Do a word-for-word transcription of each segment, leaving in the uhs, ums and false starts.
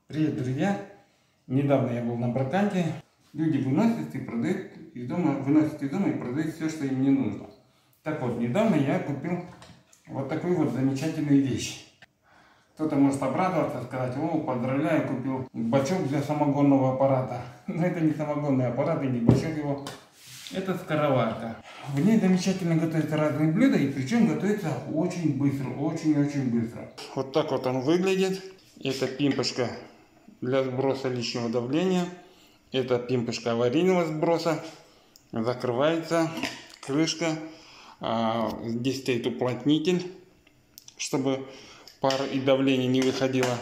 Привет, друзья! Недавно я был на браканте. Люди выносят и продают из дома, выносят из дома и продают все, что им не нужно. Так вот, недавно я купил вот такую вот замечательную вещь. Кто-то может обрадоваться, сказать: о, поздравляю, купил бачок для самогонного аппарата. Но это не самогонный аппарат и не бачок его. Это скороварка. В ней замечательно готовятся разные блюда, и причем готовится очень быстро, очень-очень быстро. Вот так вот он выглядит. Это пимпочка для сброса лишнего давления. Это пимпочка аварийного сброса. Закрывается крышка. Здесь стоит уплотнитель, чтобы пар и давление не выходило.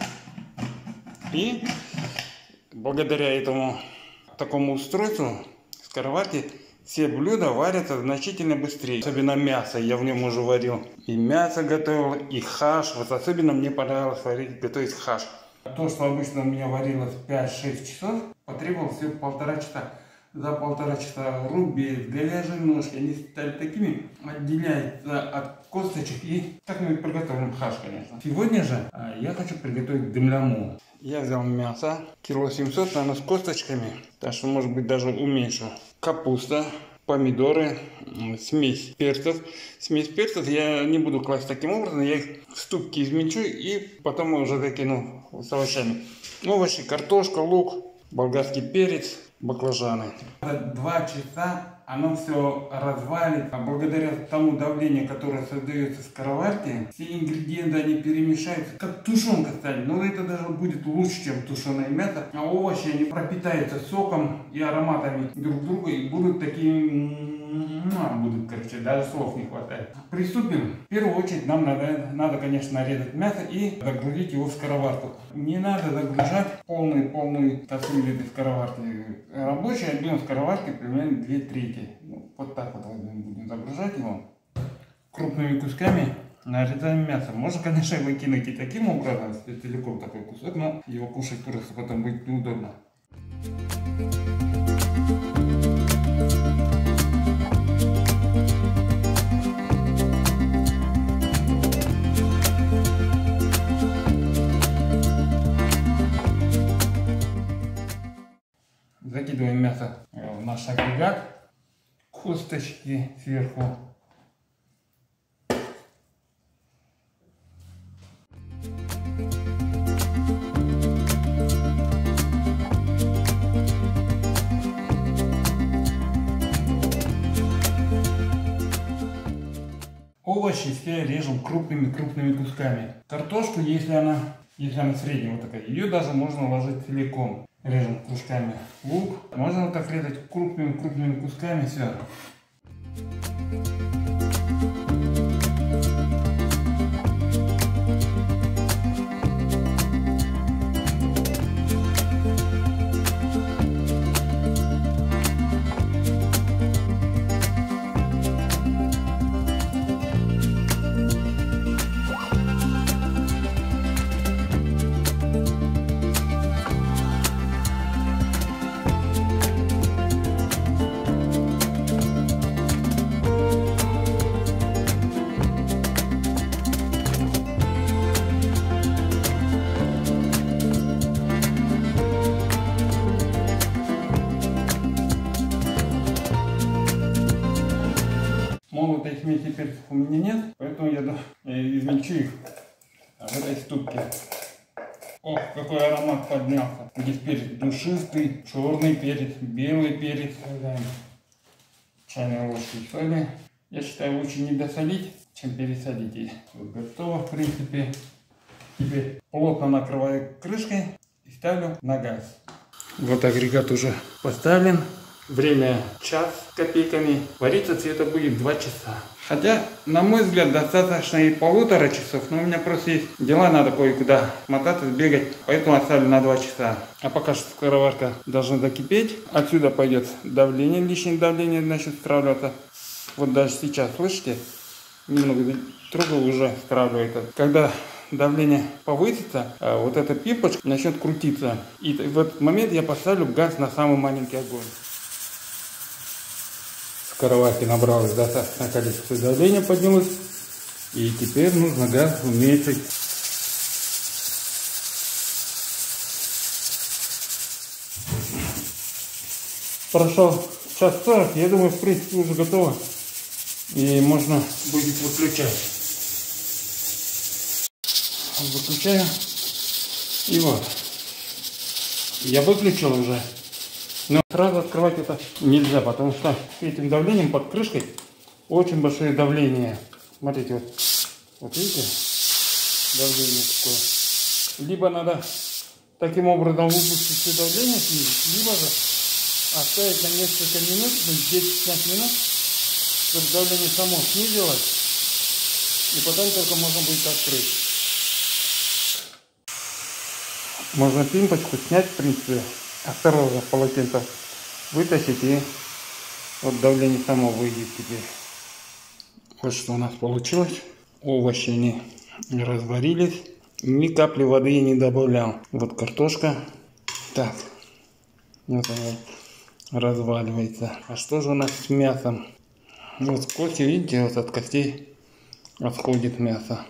И благодаря этому такому устройству скороварки все блюда варятся значительно быстрее. Особенно мясо. Я в нем уже варил. И мясо готовил, и хаш. Вот особенно мне понравилось варить, готовить хаш. То, что обычно у меня варилось пять-шесть часов, потребовалось всего полтора часа. За полтора часа рубец, говяжьи ножки, они стали такими, отделяются от косточек. И так мы приготовим хаш, конечно. Сегодня же я хочу приготовить дымляму. Я взял мясо, кило семьсот, наверное, с косточками, так что, может быть, даже уменьшу. Капуста, помидоры, смесь перцев. Смесь перцев я не буду класть таким образом, я их в ступке измельчу и потом уже закину с овощами. Овощи, картошка, лук, болгарский перец, баклажаны. Два часа оно все развалит. А благодаря тому давлению, которое создается в скороварке, все ингредиенты они перемешаются, как тушенка станет. Но это даже будет лучше, чем тушеное мясо. А овощи они пропитаются соком и ароматами друг друга и будут такими... Будут, короче, даже слов не хватает. Приступим. В первую очередь нам надо, надо, конечно, нарезать мясо и загрузить его в скороварку. Не надо загружать полную-полную кастрюлю этой скороварки. Рабочий объем скороварки примерно две трети. Ну, вот так вот будем загружать его. Крупными кусками нарезаем мясо. Можно, конечно, его кинуть и таким образом, если целиком такой кусок, но его кушать просто потом будет неудобно. Закидываем мясо в наш агрегат, косточки сверху. Овощи все режем крупными-крупными кусками. Картошку, если она, если она средняя вот такая, ее даже можно ложить целиком. Режем кружками. Лук можно вот так резать крупными-крупными кусками, все. Молотой смеси перцев у меня нет, поэтому я, я измельчу их в этой ступке. Ох, какой аромат поднялся. Здесь перец душистый, черный перец, белый перец. Чайной ложкой соли. Я считаю, лучше не досолить, чем пересолить. Вот готово, в принципе. Теперь плотно накрываю крышкой и ставлю на газ. Вот агрегат уже поставлен. Время час с копейками. Вариться все это будет два часа. Хотя, на мой взгляд, достаточно и полутора часов. Но у меня просто есть дела, надо кое-куда мотаться, сбегать. Поэтому оставлю на два часа. А пока что скороварка должна закипеть. Отсюда пойдет давление, лишнее давление начнет стравливаться. Вот даже сейчас, слышите? Немного трогаю, уже стравливается. Когда давление повысится, вот эта пипочка начнет крутиться. И в этот момент я поставлю газ на самый маленький огонь. Скороварки набралось достаточное количество давления, поднялось. И теперь нужно газ уменьшить. Прошел час сорок, я думаю, в принципе, уже готово. И можно будет выключать. Выключаю. И вот. Я выключил уже. Но сразу открывать это нельзя, потому что этим давлением под крышкой очень большое давление. Смотрите, вот, вот видите, давление такое. Либо надо таким образом выпустить все давление, либо же оставить на несколько минут, десять-пятнадцать минут, чтобы давление само снизилось, и потом только можно будет открыть. Можно пимпочку снять, в принципе, осторожно полотенце вытащить, и вот давление само выйдет теперь. Вот что у нас получилось. Овощи они разварились. Ни капли воды я не добавлял. Вот картошка. Так. Вот она разваливается. А что же у нас с мясом? Вот кости, видите, вот от костей отходит мясо.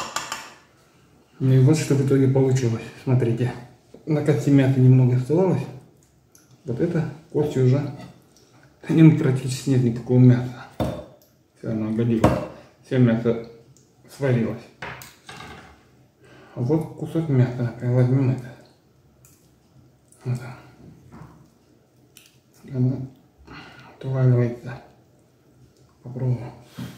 Ну и вот что в итоге получилось. Смотрите. На кости мяса немного оставалось. Вот это кости уже. На нем практически нет никакого мяса. Все, оно оголилось. Все мясо сварилось. А вот кусок мяса. Возьмем это. Вот он. Оно отваливается. Попробуем.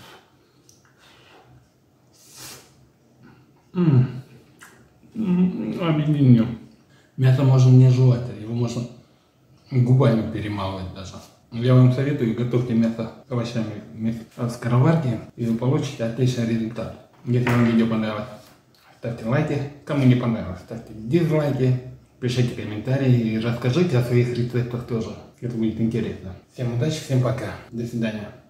М-м. Объединим. Мясо можно не жевать, его можно губами перемалывать даже. Я вам советую, готовьте мясо с овощами в скороварке, и вы получите отличный результат. Если вам видео понравилось, ставьте лайки. Кому не понравилось, ставьте дизлайки. Пишите комментарии и расскажите о своих рецептах тоже. Это будет интересно. Всем удачи, всем пока. До свидания.